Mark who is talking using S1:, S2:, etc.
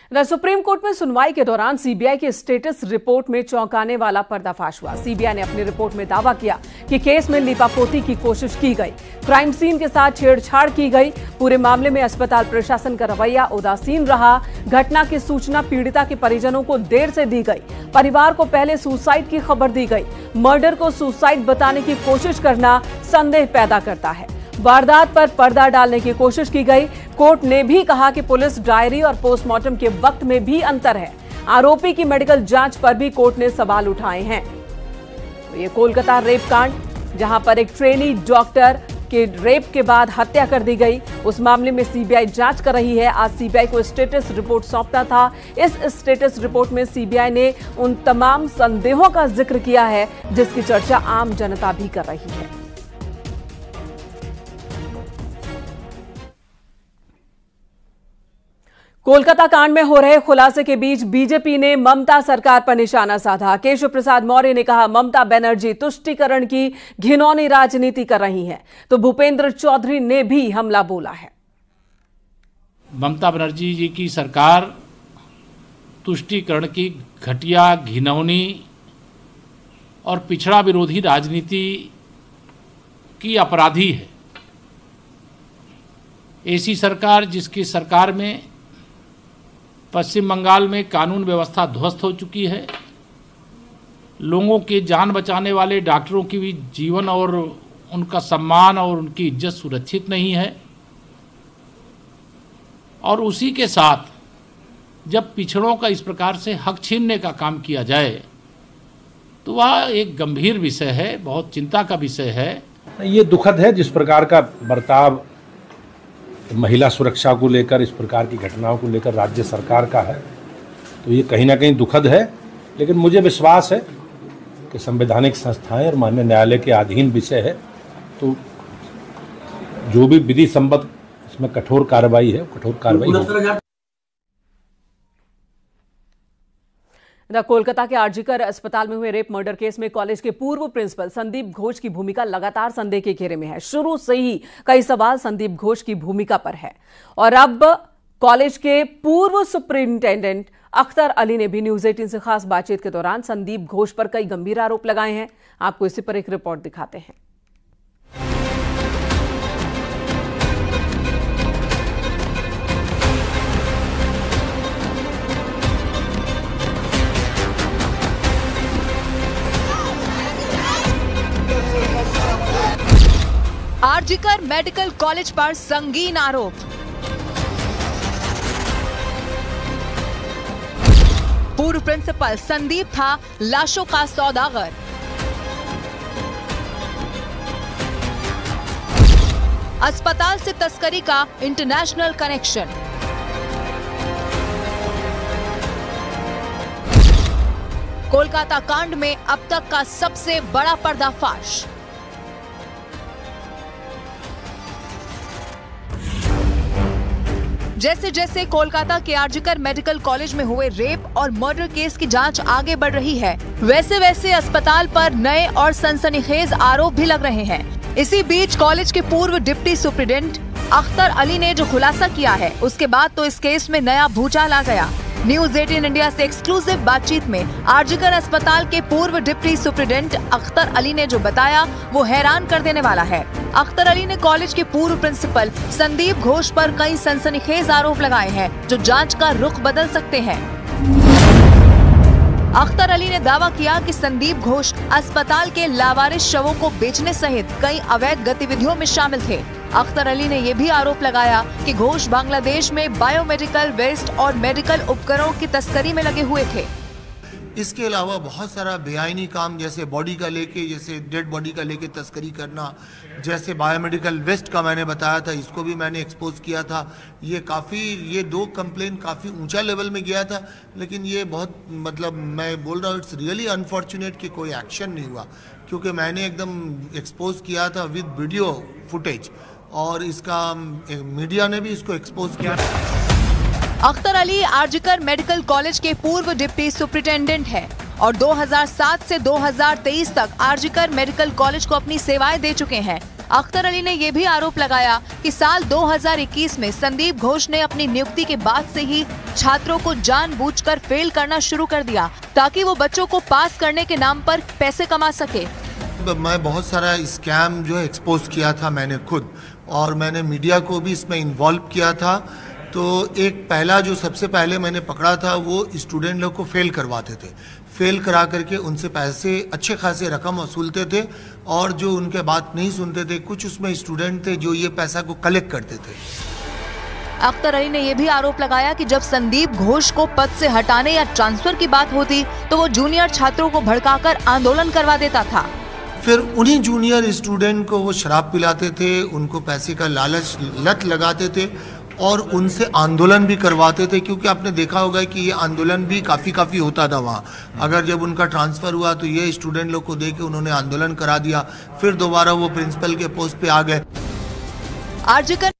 S1: Supreme court में सुनवाई के दौरान सीबीआई की स्टेटस रिपोर्ट में चौंकाने वाला पर्दाफाश हुआ। सीबीआई ने अपनी रिपोर्ट में दावा किया कि केस में लीपापोती की कोशिश की गई, क्राइम सीन के साथ छेड़छाड़ की गई, पूरे मामले में अस्पताल प्रशासन का रवैया उदासीन रहा, घटना की सूचना पीड़िता के परिजनों को देर से दी गई, परिवार को पहले सुसाइड की खबर दी गई, मर्डर को सुसाइड बताने की कोशिश करना संदेह पैदा करता है, वारदात पर पर्दा डालने की कोशिश की गई। कोर्ट ने भी कहा कि पुलिस डायरी और पोस्टमार्टम के वक्त में भी अंतर है। आरोपी की मेडिकल जांच पर भी कोर्ट ने सवाल उठाए हैं। तो ये कोलकाता रेप कांड, जहां पर एक ट्रेनी डॉक्टर के रेप के बाद हत्या कर दी गई, उस मामले में सीबीआई जांच कर रही है। आज सीबीआई को स्टेटस रिपोर्ट सौंपना था। इस स्टेटस रिपोर्ट में सीबीआई ने उन तमाम संदेहों का जिक्र किया है जिसकी चर्चा आम जनता भी कर रही है। कोलकाता कांड में हो रहे खुलासे के बीच बीजेपी ने ममता सरकार पर निशाना साधा। केशव प्रसाद मौर्य ने कहा, ममता बनर्जी तुष्टीकरण की घिनौनी राजनीति कर रही हैं। तो भूपेंद्र चौधरी ने भी हमला बोला है।
S2: ममता बनर्जी जी की सरकार तुष्टीकरण की घटिया, घिनौनी और पिछड़ा विरोधी राजनीति की अपराधी है। ऐसी सरकार जिसकी सरकार में पश्चिम बंगाल में कानून व्यवस्था ध्वस्त हो चुकी है, लोगों की जान बचाने वाले डॉक्टरों की भी जीवन और उनका सम्मान और उनकी इज्जत सुरक्षित नहीं है, और उसी के साथ जब पिछड़ों का इस प्रकार से हक छीनने का काम किया जाए तो वह एक गंभीर विषय है, बहुत चिंता का विषय है।
S3: ये दुखद है जिस प्रकार का बर्ताव महिला सुरक्षा को लेकर, इस प्रकार की घटनाओं को लेकर राज्य सरकार का है, तो ये कहीं ना कहीं दुखद है। लेकिन मुझे विश्वास है कि संवैधानिक संस्थाएं और माननीय न्यायालय के अधीन विषय है, तो जो भी विधि संबद्ध इसमें कठोर कार्रवाई है, कठोर कार्रवाई होगी।
S1: कोलकाता के आरजीकर अस्पताल में हुए रेप मर्डर केस में कॉलेज के पूर्व प्रिंसिपल संदीप घोष की भूमिका लगातार संदेह के घेरे में है। शुरू से ही कई सवाल संदीप घोष की भूमिका पर है और अब कॉलेज के पूर्व सुपरिंटेंडेंट अख्तर अली ने भी न्यूज 18 से खास बातचीत के दौरान संदीप घोष पर कई गंभीर आरोप लगाए हैं। आपको इसी पर एक रिपोर्ट दिखाते हैं।
S4: आरजीकर मेडिकल कॉलेज पर संगीन आरोप। पूर्व प्रिंसिपल संदीप था लाशों का सौदागर। अस्पताल से तस्करी का इंटरनेशनल कनेक्शन। कोलकाता कांड में अब तक का सबसे बड़ा पर्दाफाश। जैसे जैसे कोलकाता के आरजीकर मेडिकल कॉलेज में हुए रेप और मर्डर केस की जांच आगे बढ़ रही है, वैसे वैसे अस्पताल पर नए और सनसनीखेज आरोप भी लग रहे हैं। इसी बीच कॉलेज के पूर्व डिप्टी सुप्रिंटेंडेंट अख्तर अली ने जो खुलासा किया है, उसके बाद तो इस केस में नया भूचाल आ गया। न्यूज 18 इंडिया से एक्सक्लूसिव बातचीत में आरजीकर अस्पताल के पूर्व डिप्टी सुप्रिंटेंडेंट अख्तर अली ने जो बताया वो हैरान कर देने वाला है। अख्तर अली ने कॉलेज के पूर्व प्रिंसिपल संदीप घोष पर कई सनसनीखेज आरोप लगाए हैं जो जांच का रुख बदल सकते हैं। अख्तर अली ने दावा किया कि संदीप घोष अस्पताल के लावारिस शवों को बेचने सहित कई अवैध गतिविधियों में शामिल थे। अख्तर अली ने यह भी आरोप लगाया कि घोष बांग्लादेश में बायोमेडिकल वेस्ट और मेडिकल उपकरणों की तस्करी में लगे हुए थे।
S5: इसके अलावा बहुत सारा बेआईनी काम, जैसे बॉडी का लेके, जैसे डेड बॉडी का लेके तस्करी करना, जैसे बायोमेडिकल वेस्ट का मैंने बताया था, इसको भी मैंने एक्सपोज किया था। ये दो कंप्लेन काफ़ी ऊंचा लेवल में गया था, लेकिन ये बहुत मैं बोल रहा हूँ इट्स रियली अनफॉर्चुनेट कि कोई एक्शन नहीं हुआ, क्योंकि मैंने एकदम एक्सपोज किया था विद वीडियो फुटेज और इसका मीडिया ने भी इसको एक्सपोज किया।
S4: अख्तर अली आरजीकर मेडिकल कॉलेज के पूर्व डिप्टी सुपरिटेंडेंट है और 2007 से 2023 तक आरजीकर मेडिकल कॉलेज को अपनी सेवाएं दे चुके हैं। अख्तर अली ने ये भी आरोप लगाया कि साल 2021 में संदीप घोष ने अपनी नियुक्ति के बाद से ही छात्रों को जानबूझकर फेल करना शुरू कर दिया ताकि वो बच्चों को पास करने के नाम पर पैसे कमा सके।
S5: मैं बहुत सारा स्कैम जो है एक्सपोज किया था मैंने खुद, और मैंने मीडिया को भी इसमें इन्वॉल्व किया था। तो एक पहला जो सबसे पहले मैंने पकड़ा था वो स्टूडेंट लोग को फेल करवाते थे, फेल करा करके उनसे पैसे अच्छे खासे रकम वसूलते थे, और जो उनके बात नहीं सुनते थे कुछ उसमें स्टूडेंट थे जो ये पैसा को कलेक्ट करते थे।
S4: अख्तर अली ने यह भी आरोप लगाया कि जब संदीप घोष को पद से हटाने या ट्रांसफर की बात होती तो वो जूनियर छात्रों को भड़काकर आंदोलन करवा देता था।
S5: फिर उन्हीं जूनियर स्टूडेंट को वो शराब पिलाते थे, उनको पैसे का लालच लत लगाते थे और उनसे आंदोलन भी करवाते थे, क्योंकि आपने देखा होगा कि ये आंदोलन भी काफ़ी होता था वहाँ। अगर जब उनका ट्रांसफ़र हुआ तो ये स्टूडेंट लोग को दे के उन्होंने आंदोलन करा दिया, फिर दोबारा वो प्रिंसिपल के पोस्ट पे आ गए।
S4: आरजीकर